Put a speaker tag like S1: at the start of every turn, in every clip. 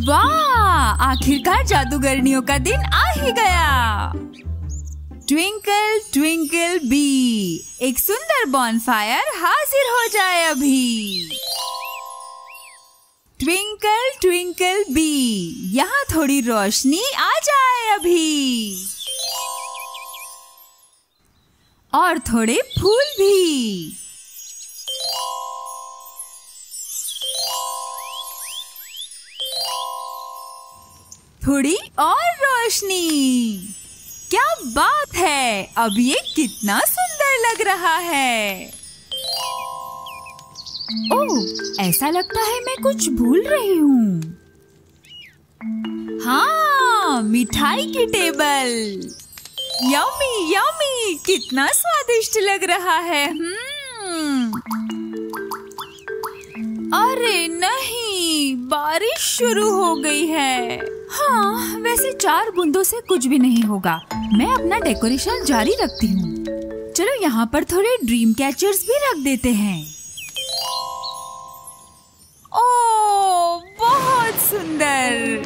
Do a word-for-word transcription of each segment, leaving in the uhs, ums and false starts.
S1: वाह, आखिरकार जादूगरनियों का दिन आ ही गया। ट्विंकल ट्विंकल बी, एक सुंदर बॉनफायर हाजिर हो जाए अभी। ट्विंकल ट्विंकल बी, यहाँ थोड़ी रोशनी आ जाए अभी। और थोड़े फूल भी। थोड़ी और रोशनी। क्या बात है, अब ये कितना सुंदर लग रहा है। ओह, ऐसा लगता है मैं कुछ भूल रही हूँ। हाँ, मिठाई की टेबल। यम्मी यम्मी, कितना स्वादिष्ट लग रहा है। हम्म। अरे नहीं, बारिश शुरू हो गई है। हाँ, वैसे चार बूंदों से कुछ भी नहीं होगा। मैं अपना डेकोरेशन जारी रखती हूँ। चलो यहाँ पर थोड़े ड्रीम कैचर्स भी रख देते हैं। ओह, बहुत सुंदर।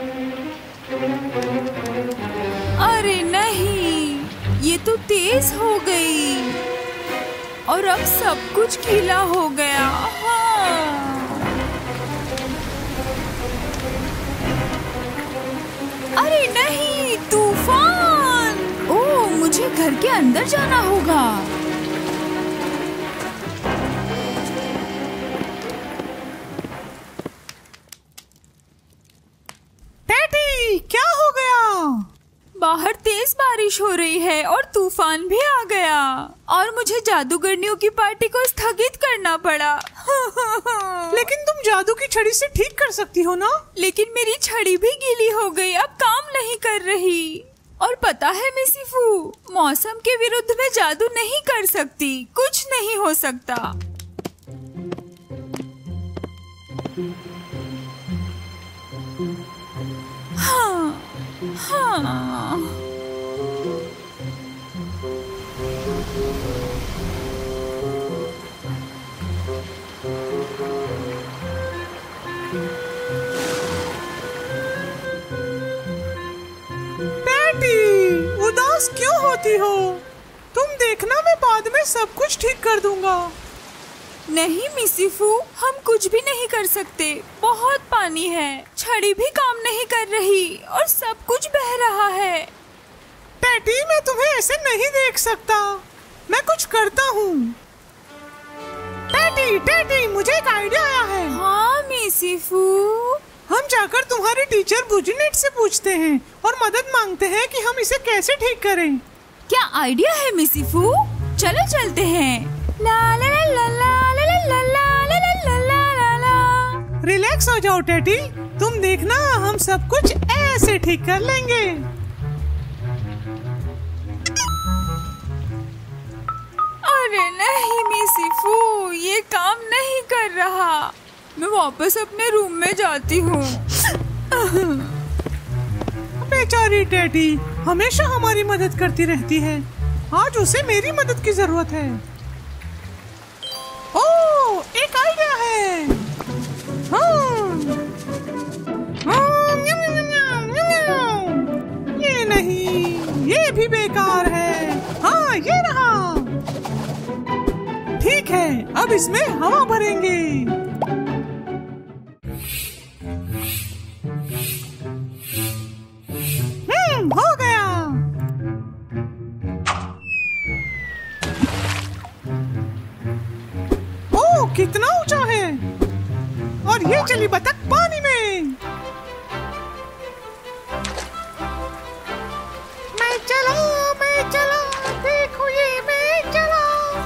S1: अरे नहीं, ये तो तेज हो गई और अब सब कुछ गीला हो गया। हाँ। अरे नहीं, तूफान! ओह, मुझे घर के अंदर जाना होगा।
S2: टैटी, क्या हो गया?
S1: बाहर तेज बारिश हो रही है और तूफान भी आ गया और मुझे जादूगरनियों की पार्टी को स्थगित करना पड़ा।
S2: लेकिन तुम जादू की छड़ी से ठीक कर सकती हो ना?
S1: लेकिन मेरी छड़ी भी गीली हो गई, अब काम नहीं कर रही। और पता है मिसिफू, मौसम के विरुद्ध मैं जादू नहीं कर सकती। कुछ नहीं हो सकता। हाँ, हाँ।
S2: उदास क्यों होती हो? तुम देखना, मैं बाद में सब कुछ ठीक कर दूंगा।
S1: नहीं मिसिफू, हम कुछ भी नहीं कर सकते। बहुत पानी है, छड़ी भी काम नहीं कर रही और सब कुछ बह रहा है।
S2: टैटी, मैं तुम्हें ऐसे नहीं देख सकता। मैं कुछ करता हूँ। टैटी, टैटी, मुझे एक आइडिया आया है।
S1: हाँ मिसिफू।
S2: हम जाकर तुम्हारी टीचर बुजनेट से पूछते हैं और मदद मांगते हैं कि हम इसे कैसे ठीक करें।
S1: क्या आइडिया है मिसिफू? चलो चलते हैं। ला ला ला ला ला ला ला ला ला ला ला ला।
S2: रिलैक्स हो जाओ टैटी, तुम देखना, हम सब कुछ ऐसे ठीक कर लेंगे।
S1: अरे नहीं मिसिफू, ये काम नहीं कर रहा। मैं वापस अपने रूम में जाती हूँ।
S2: बेचारी टैटी हमेशा हमारी मदद करती रहती है। आज उसे मेरी मदद की जरूरत है। ओह, एक आइडिया है। हाँ। हाँ, न्याम, न्याम, न्याम, न्याम। ये नहीं, ये भी बेकार है। हाँ, ये रहा। ठीक है, अब इसमें हवा भरेंगे। हो गया। ओह, कितना ऊंचा है। और ये चली बतख पानी में। मैं चला, मैं चला, देखो ये मैं चला।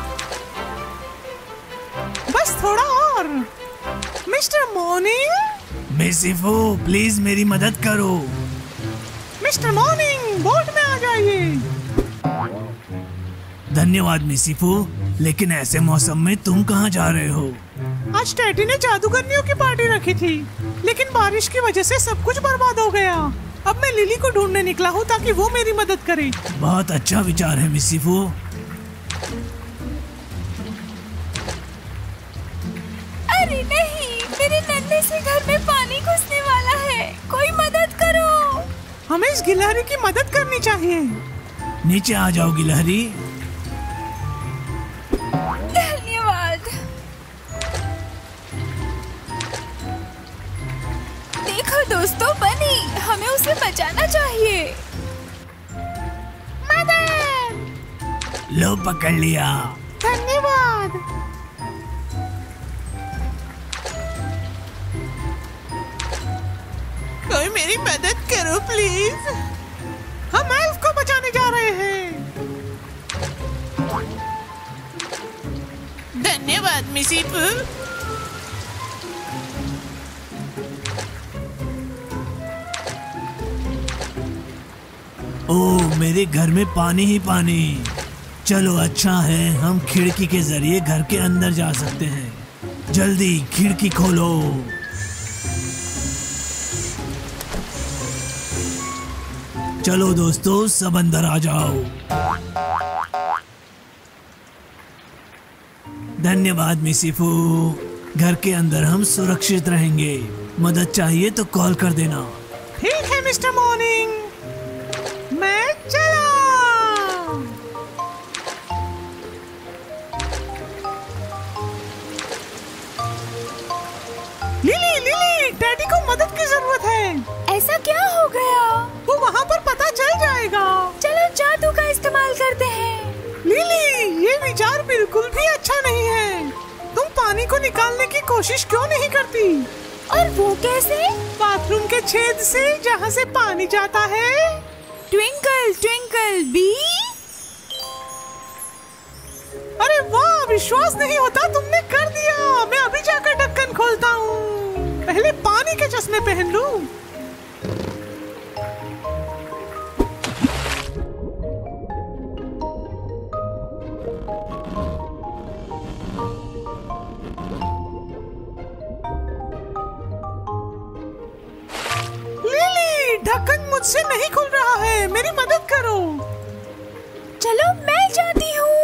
S2: बस थोड़ा और। Mister morning.
S3: मिसिफू, प्लीज मेरी मदद करो।
S2: मिस्टर मॉर्निंग, बोट में आ जाइए।
S3: धन्यवाद मिसिफू, लेकिन ऐसे मौसम में तुम कहाँ जा रहे हो?
S2: आज टैटी ने जादूगरनियों की पार्टी रखी थी, लेकिन बारिश की वजह से सब कुछ बर्बाद हो गया। अब मैं लिली को ढूंढने निकला हूँ ताकि वो मेरी मदद करे।
S3: बहुत अच्छा विचार है मिसिफू।
S1: अरे नहीं, मेरे नन्हे से घर में पानी घुसने वाला है।
S2: हमें इस गिलहरी की मदद करनी चाहिए।
S3: नीचे आ जाओ गिलहरी।
S1: धन्यवाद। देखो दोस्तों, बनी, हमें उसे बचाना चाहिए। मदद!
S3: लो पकड़ लिया।
S2: धन्यवाद। कोई मेरी मदद करो प्लीज। हम एल्फ को बचाने जा रहे हैं। धन्यवाद मिसीपू।
S3: ओह, मेरे घर में पानी ही पानी। चलो अच्छा है, हम खिड़की के जरिए घर के अंदर जा सकते हैं। जल्दी खिड़की खोलो। चलो दोस्तों, सब अंदर आ जाओ। धन्यवाद मिसीफू। घर के अंदर हम सुरक्षित रहेंगे। मदद चाहिए तो कॉल कर देना।
S2: ठीक है मिस्टर मॉर्निंग, मैं चला। लिली लिली, डैडी को मदद की जरूरत है।
S1: ऐसा क्या हो गया?
S2: वो वहाँ पर पता चल जाएगा।
S1: चलो जादू का इस्तेमाल करते हैं।
S2: लिली, ये विचार बिल्कुल भी अच्छा नहीं है। तुम पानी को निकालने की कोशिश क्यों नहीं करती?
S1: और वो कैसे?
S2: बाथरूम के छेद से, जहाँ से पानी जाता है।
S1: Twinkle Twinkle Bee.
S2: अरे वाह, विश्वास नहीं होता, तुमने कर दिया। मैं अभी जाकर ढक्कन खोलता हूँ। पहले पानी के चश्मे पहन लूं। लिली, ढक्कन मुझसे नहीं खुल रहा है, मेरी मदद करो।
S1: चलो मैं जाती हूँ।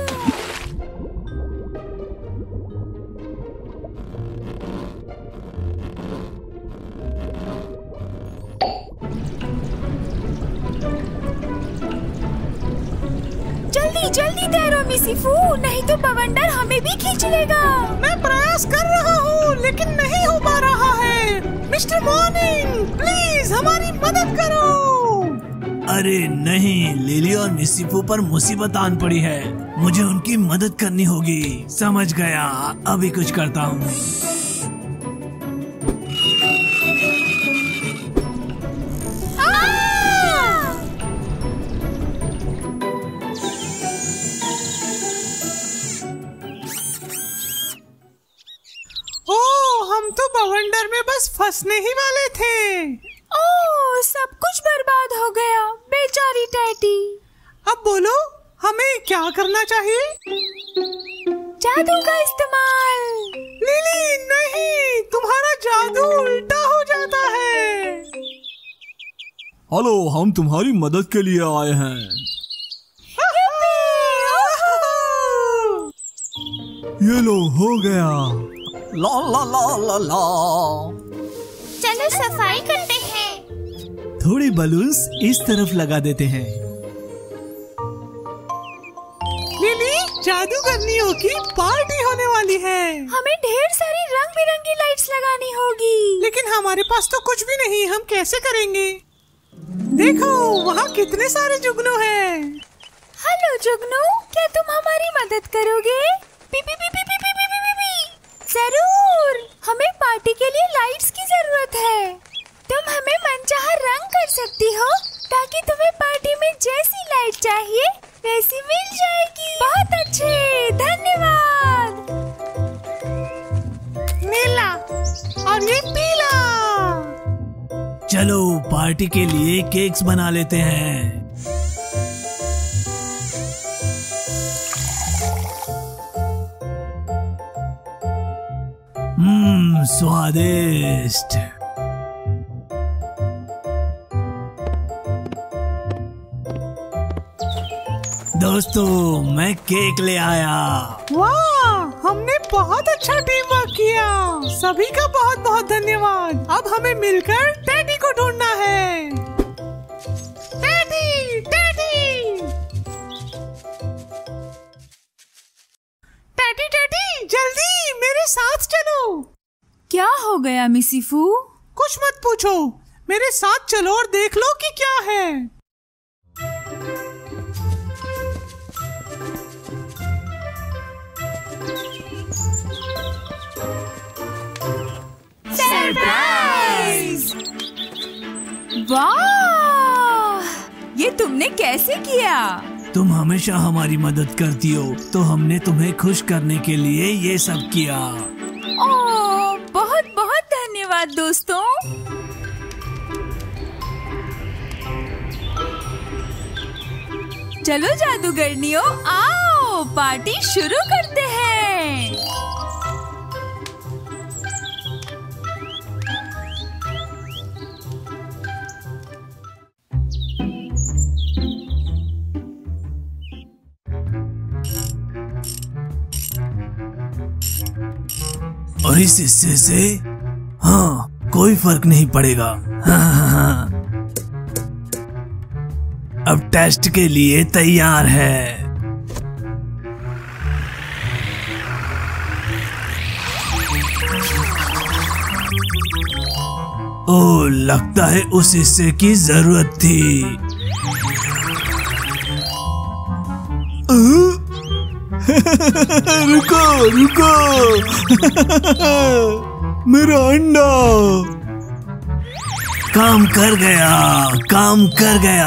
S1: जल्दी जल्दी तैरो मिसीफू, नहीं तो बवंडर हमें भी खींच लेगा।
S2: मैं प्रयास कर रहा हूँ, लेकिन नहीं हो पा रहा है। मिस्टर मॉर्निंग, प्लीज हमारी मदद करो।
S3: अरे नहीं, लिली और मिसीफू पर मुसीबत आन पड़ी है। मुझे उनकी मदद करनी होगी। समझ गया, अभी कुछ करता हूँ।
S2: हम तो बवंडर में बस फंसने ही वाले थे।
S1: ओह, सब कुछ बर्बाद हो गया, बेचारी टैटी।
S2: अब बोलो, हमें क्या करना चाहिए?
S1: जादू का इस्तेमाल।
S2: लिली नहीं, तुम्हारा जादू उल्टा हो जाता है।
S3: हेलो, हम तुम्हारी मदद के लिए आए हैं। ये लो, हो गया। ला ला ला ला ला।
S1: चलो सफाई करते हैं।
S3: थोड़ी बलून्स इस तरफ लगा देते हैं।
S2: लिली, जादूगरनियों की पार्टी होने वाली है।
S1: हमें ढेर सारी रंग बिरंगी लाइट्स लगानी होगी।
S2: लेकिन हमारे पास तो कुछ भी नहीं, हम कैसे करेंगे? देखो, वहाँ कितने सारे जुगनू हैं।
S1: हेलो जुगनू, क्या तुम हमारी मदद करोगे? पी पी पी पी पी पी पी पी पी। जरूर, हमें पार्टी के लिए लाइट्स की जरूरत है। तुम हमें मनचाहा रंग कर सकती हो, ताकि तुम्हें पार्टी में जैसी लाइट चाहिए वैसी मिल जाएगी। बहुत अच्छे, धन्यवाद।
S2: नीला और ये पीला।
S3: चलो पार्टी के लिए केक्स बना लेते हैं। हम्म, स्वादिष्ट। दोस्तों, मैं केक ले आया।
S2: वाह, हमने बहुत अच्छा टीम वर्क किया। सभी का बहुत बहुत धन्यवाद। अब हमें मिलकर टैडी को ढूंढना है।
S1: क्या हो गया मिसिफू?
S2: कुछ मत पूछो, मेरे साथ चलो और देख लो कि क्या है।
S1: सरप्राइज! वाह! ये तुमने कैसे किया?
S3: तुम हमेशा हमारी मदद करती हो, तो हमने तुम्हें खुश करने के लिए ये सब किया।
S1: ओह, बहुत बहुत धन्यवाद दोस्तों। चलो जादूगरनियों, आओ पार्टी शुरू करते हैं।
S3: और इस हिस्से से हाँ कोई फर्क नहीं पड़ेगा। हाँ, हाँ, हाँ। अब टेस्ट के लिए तैयार है। ओह, लगता है उस हिस्से की जरूरत थी। रुको रुको मेरा अंडा काम कर गया, काम कर गया।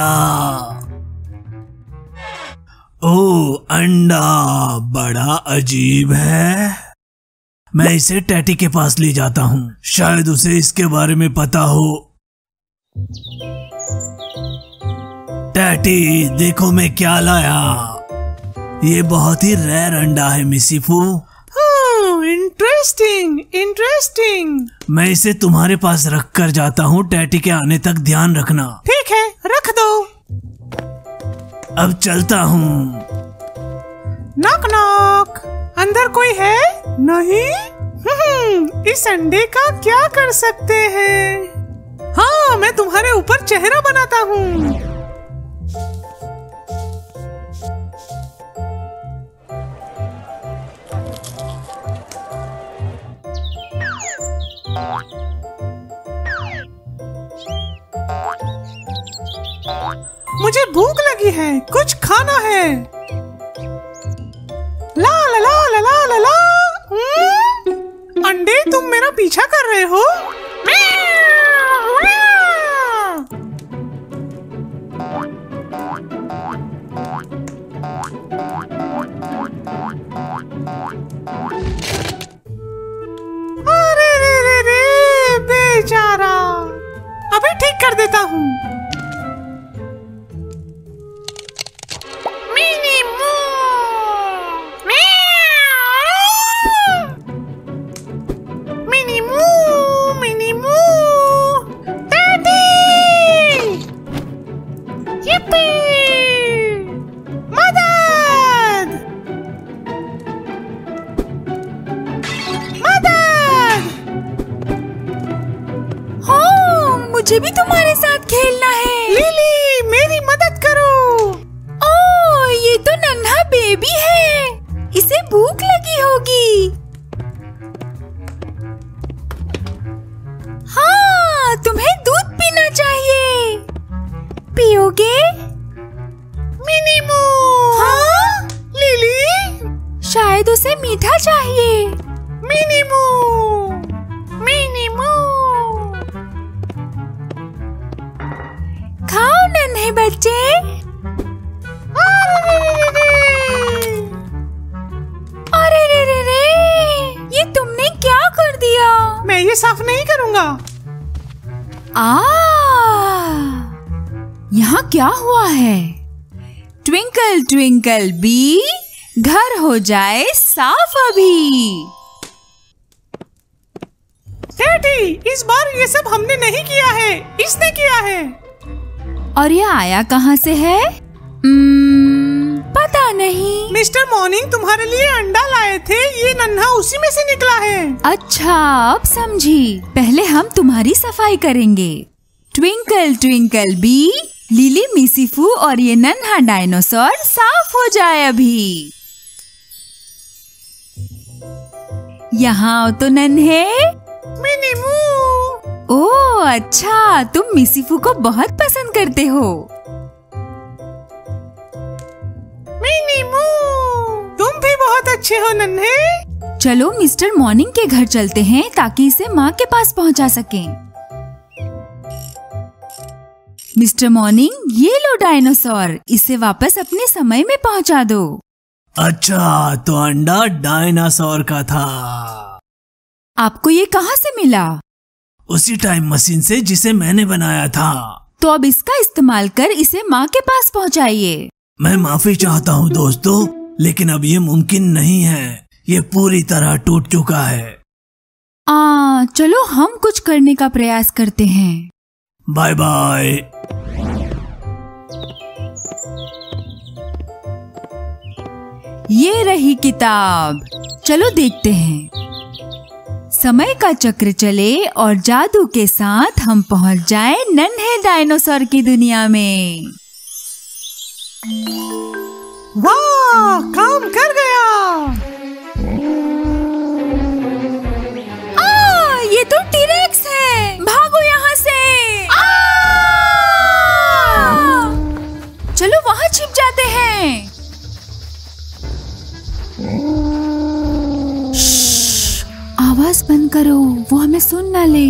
S3: ओह, अंडा बड़ा अजीब है। मैं इसे टैटी के पास ले जाता हूँ, शायद उसे इसके बारे में पता हो। टैटी, देखो मैं क्या लाया। ये बहुत ही रेयर अंडा है मिसिफू।
S2: Interesting interesting.
S3: मैं इसे तुम्हारे पास रख कर जाता हूँ, टैटी के आने तक ध्यान रखना।
S2: ठीक है, रख दो।
S3: अब चलता हूँ।
S2: नॉक नॉक, अंदर कोई है? नहीं। हम्म, इस अंडे का क्या कर सकते हैं? हाँ, मैं तुम्हारे ऊपर चेहरा बनाता हूँ। मुझे भूख लगी है, कुछ खाना है। ला ला ला ला ला ला ला। हम्म? अंडे, तुम मेरा पीछा कर रहे हो? अरे रे रे रे, बेचारा। अभी ठीक कर देता हूँ।
S1: मुझे भी तुम्हारे साथ खेलना है।
S2: लिली, मेरी मदद करो।
S1: ओह, ये तो नन्हा बेबी है, इसे भूख लगी होगी। हाँ, तुम्हें दूध पीना चाहिए। पियोगे?
S2: मिनी मू।
S1: हाँ?
S2: लिली,
S1: शायद उसे मीठा चाहिए।
S2: मिनी मू, मिनी मू।
S1: खाओ नन्हे बच्चे। अरे रे रे रे, ये तुमने क्या कर दिया?
S2: मैं ये साफ नहीं करूँगा।
S1: आ, यहाँ क्या हुआ है? ट्विंकल ट्विंकल बी, घर हो जाए साफ अभी।
S2: टैटी, इस बार ये सब हमने नहीं किया है, इसने किया है।
S1: और ये आया कहाँ से है? hmm, पता नहीं।
S2: मिस्टर मॉर्निंग तुम्हारे लिए अंडा लाए थे, ये नन्हा उसी में से निकला है।
S1: अच्छा, अब समझी। पहले हम तुम्हारी सफाई करेंगे। Twinkle Twinkle Bee, Lily, Misifu और ये नन्हा डायनासोर साफ हो जाए अभी। यहाँ आओ तो नन्हे। अच्छा, तुम मिसिफू को बहुत पसंद करते हो।
S2: मिनी मू, तुम भी बहुत अच्छे हो नन्हे।
S1: चलो मिस्टर मॉर्निंग के घर चलते हैं ताकि इसे माँ के पास पहुँचा सकें। मिस्टर मॉर्निंग, ये लो डायनासोर, इसे वापस अपने समय में पहुँचा दो।
S3: अच्छा, तो अंडा डायनासोर का था।
S1: आपको ये कहाँ से मिला?
S3: उसी टाइम मशीन से जिसे मैंने बनाया था।
S1: तो अब इसका इस्तेमाल कर इसे माँ के पास पहुँचाइए।
S3: मैं माफी चाहता हूँ दोस्तों, लेकिन अब ये मुमकिन नहीं है। ये पूरी तरह टूट चुका है।
S1: आ, चलो हम कुछ करने का प्रयास करते हैं।
S3: Bye bye.
S1: ये रही किताब, चलो देखते हैं। समय का चक्र चले और जादू के साथ हम पहुंच जाएं नन्हे डायनासोर की दुनिया में।
S2: वाह, काम कर गया।
S1: आ, ये तो टीरेक्स है, भागो यहाँ से। आ! चलो वहाँ छिप जाते हैं। श्श्श, आवाज बंद करो, वो हमें सुन ना ले।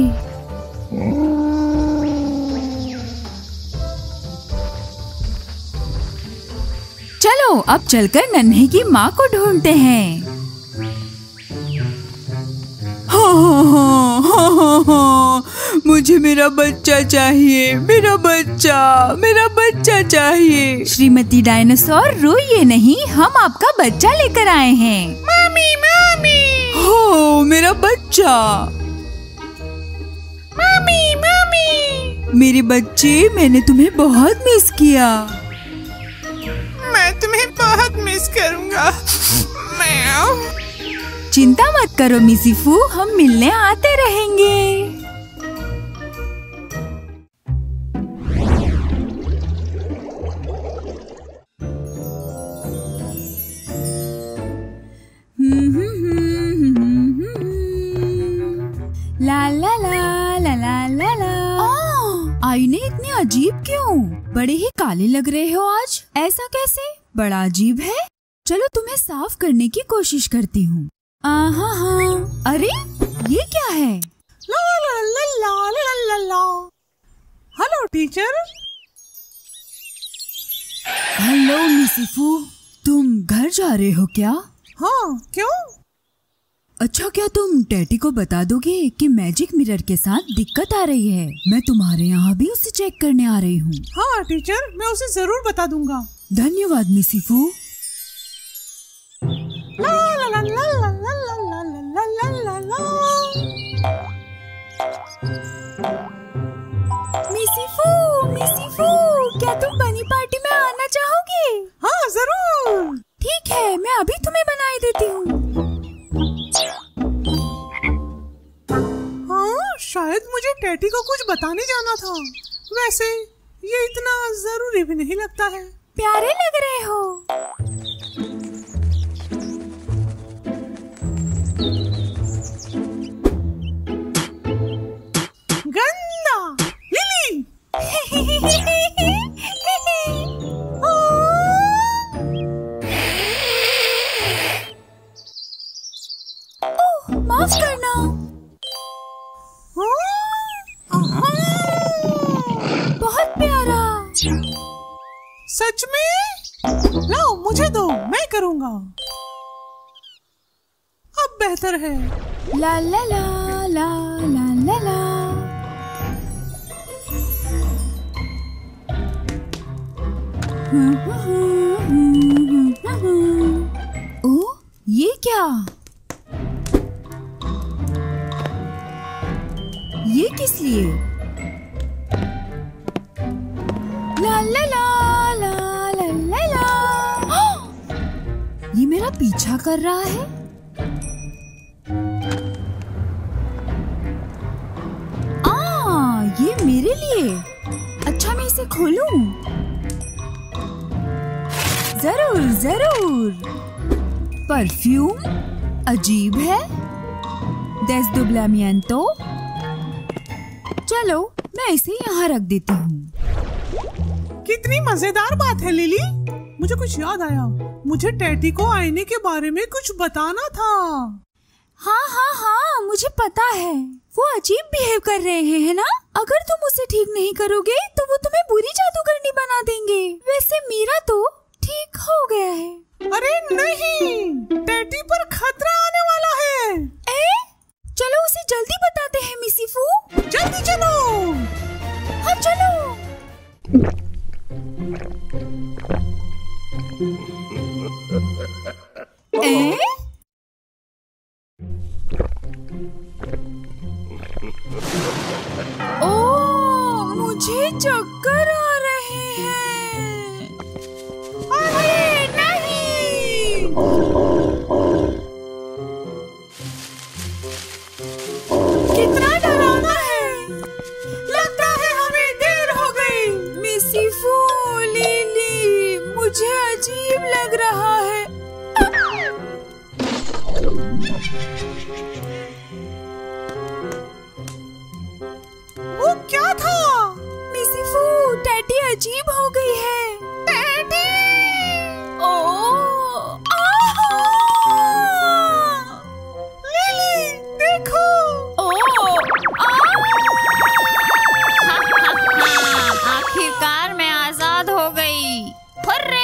S1: चलो अब चलकर नन्हे की माँ को ढूंढते हैं। हाँ हाँ हाँ हाँ हाँ हाँ, मुझे मेरा बच्चा चाहिए, मेरा बच्चा, मेरा बच्चा चाहिए। श्रीमती डायनासोर, रोइए नहीं, हम आपका बच्चा लेकर आए हैं।
S2: मामी मामी,
S1: हो मेरा बच्चा।
S2: मामी मामी,
S1: मेरे बच्चे, मैंने तुम्हें बहुत मिस किया।
S2: मैं तुम्हें बहुत मिस करूंगा। मैं
S1: चिंता मत करो मिसिफू, हम मिलने आते रहेंगे। ला ला ला ला ला ला ला। आईने इतने अजीब क्यों? बड़े ही काले लग रहे हो आज। ऐसा कैसे? बड़ा अजीब है। चलो तुम्हें साफ करने की कोशिश करती हूँ। आहा हाँ, अरे ये क्या है?
S2: ला ला ला ला ला ला ला। Hello teacher.
S1: हेलो मिसिफू, तुम घर जा रहे हो क्या?
S2: हाँ, क्यों?
S1: अच्छा, क्या तुम टैटी को बता दोगे कि मैजिक मिरर के साथ दिक्कत आ रही है? मैं तुम्हारे यहाँ भी उसे चेक करने आ रही हूँ।
S2: हाँ टीचर, मैं उसे जरूर बता दूंगा।
S1: धन्यवाद मिसिफू।
S2: ला ला ला ला ला ला ला ला ला ला ला।
S1: मिसिफू, मिसिफू, क्या तुम बनी पार्टी में आना चाहोगे?
S2: हाँ जरूर।
S1: ठीक है, मैं अभी तुम्हें बनाई देती हूँ।
S2: हाँ, शायद मुझे टैटी को कुछ बताने जाना था। वैसे ये इतना जरूरी भी नहीं लगता है।
S1: प्यारे लग रहे हो।
S2: गंदा लिली।
S1: ओह, माफ करना। बहुत प्यारा।
S2: सच में? लाओ मुझे दो, मैं करूँगा। अब बेहतर है।
S1: ला ला ला ला ला ला ला। ओह, ये क्या? ये किस लिए? ला ला ला ला ला ला ला। ये मेरा पीछा कर रहा है। आ, ये मेरे लिए। अच्छा, मैं इसे खोलूं? जरूर जरूर। परफ्यूम अजीब है। desdoblamiento। चलो मैं इसे यहाँ रख देती हूँ।
S2: कितनी मजेदार बात है लिली। मुझे कुछ याद आया, मुझे टैटी को आईने के बारे में कुछ बताना था।
S1: हाँ हाँ हाँ मुझे पता है, वो अजीब बिहेव कर रहे हैं, है ना? अगर तुम उसे ठीक नहीं करोगे तो वो तुम्हें बुरी जादूगरनी बना देंगे। वैसे मेरा तो ठीक हो गया है।
S2: अरे नहीं, टैटी पर खतरा आने वाला है।
S1: ए? चलो उसे जल्दी बताते हैं मिसिफू।
S2: जल्दी चलो।
S1: हाँ चलो। ए? ओ, मुझे चक्कर आ रहे हैं।
S2: अरे नहीं।
S1: कितना डरावना है। लगता है हमें देर हो गई। मिसिफू, लिली, मुझे अजीब लग रहा है।
S2: वो क्या था?
S1: मिसिफू, टैटी अजीब हो गई है।
S2: टैटी!
S1: ओह!
S2: लिली, देखो।
S1: ओह! आखिरकार मैं आजाद हो गई। हुर्रे!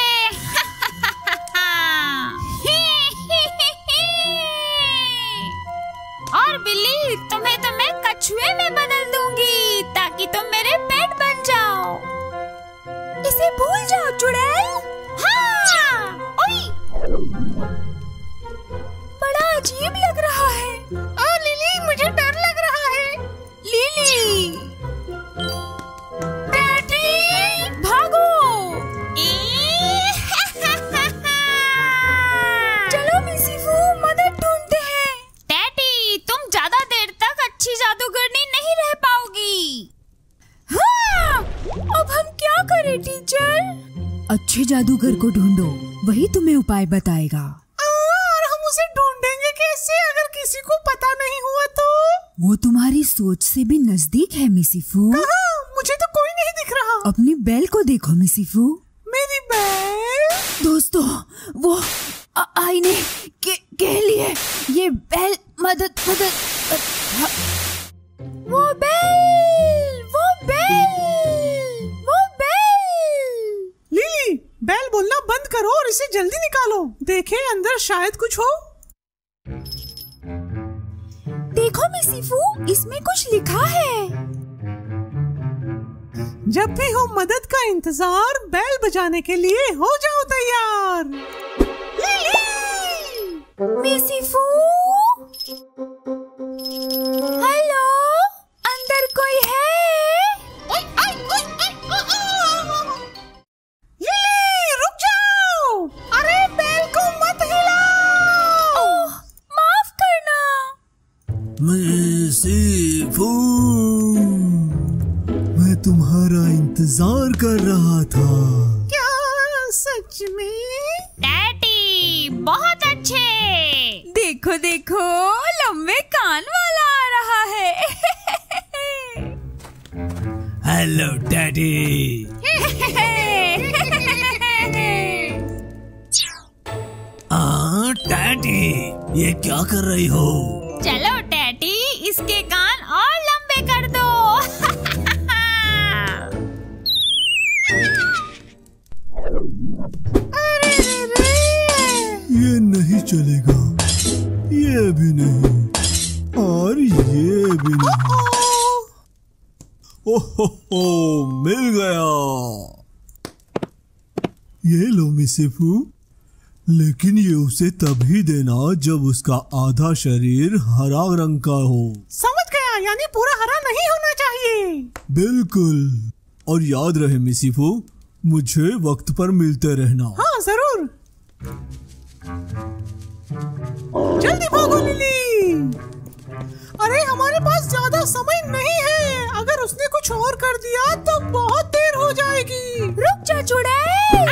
S1: और बिल्ली, तुम्हें तो मैं कछुए में बदल दूंगी ताकि तुम मेरे पेट बन जाओ। इसे भूल जाओ चुड़ैल। हाँ! ओई! बड़ा अजीब लग रहा है।
S2: ओ लिली, मुझे डर लग रहा है।
S1: लिली! टैटी! भागो! चलो मिसिफू, मदद ढूंढते हैं। टैटी, तुम ज्यादा देर तक अच्छी जादूगरनी नहीं रह पाओगी। हाँ! अब हम क्या करें टीचर? अच्छे जादूगर को ढूंढो, वही तुम्हें उपाय बताएगा।
S2: और हम उसे ढूंढेंगे कैसे अगर किसी को पता नहीं हुआ तो?
S1: वो तुम्हारी सोच से भी नजदीक है मिसिफू।
S2: कहाँ? मुझे तो कोई नहीं दिख रहा।
S1: अपनी बेल को देखो मिसिफू।
S2: मेरी बेल?
S1: दोस्तों, वो आ- आईने के, के लिए ये बेल मदद मदद अ, वो बेल वो बेल वो बेल।
S2: लिली, बेल बोलना बंद करो और इसे जल्दी निकालो। देखे अंदर शायद कुछ हो।
S1: देखो मिसिफू, इसमें कुछ लिखा है।
S2: जब भी हो मदद का इंतजार, बेल बजाने के लिए हो जाओ तैयार।
S1: मिसिफू, हेलो, अंदर कोई है?
S2: ओए, आई, ओए, आई, ओ, ओ, ओ। लिली, रुक जाओ। अरे बेल को मत हिलाओ।
S1: ओह, माफ करना।
S3: मिसिफू, मैं तुम्हारा इंतजार कर रहा था।
S2: क्या सच में?
S1: टैटी, बहुत अच्छे। देखो देखो, लंबे कान वाला आ रहा है।
S3: Hello daddy. हाँ डैडी, ये क्या कर रही हो?
S1: चलो टैटी, इसके कान और लंबे कर दो।
S3: ये नहीं चलेगा, ये भी नहीं, और ये भी नहीं। ओहो हो, मिल गया। ये लो मिसिफू, लेकिन ये उसे तभी देना जब उसका आधा शरीर हरा रंग का हो।
S2: समझ गया, यानी पूरा हरा नहीं होना चाहिए।
S3: बिल्कुल, और याद रहे मिसिफू, मुझे वक्त पर मिलते रहना।
S2: हाँ जरूर। जल्दी भागो लिली। अरे हमारे पास ज्यादा समय नहीं है, अगर उसने कुछ और कर दिया तो बहुत देर हो जाएगी।
S1: रुक जा चुड़ैल।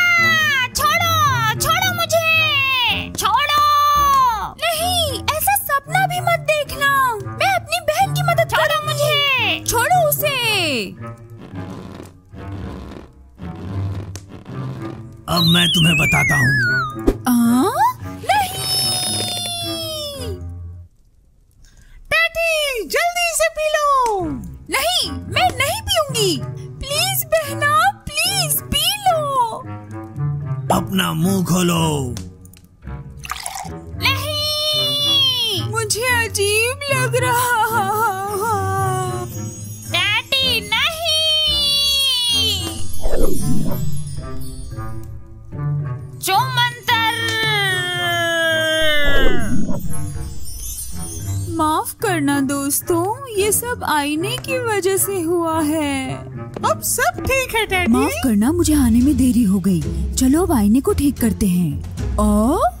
S1: छोड़ो छोड़ो मुझे, छोड़ो। नहीं, ऐसा सपना भी मत देखना। मैं अपनी बहन की मदद। छोड़ो मुझे, छोड़ो।
S3: अब मैं तुम्हें बताता हूँ।
S1: आ? नहीं।
S2: डैडी जल्दी से पी लो।
S1: नहीं, मैं नहीं पीऊंगी। प्लीज बहना, प्लीज पी लो।
S3: अपना मुंह खोलो।
S1: नहीं, मुझे अजीब लग रहा। डैडी नहीं। जो मंतर। माफ करना दोस्तों, ये सब आईने की वजह से हुआ है।
S2: अब सब ठीक है डैडी।
S1: माफ करना, मुझे आने में देरी हो गई। चलो अब आईने को ठीक करते हैं। और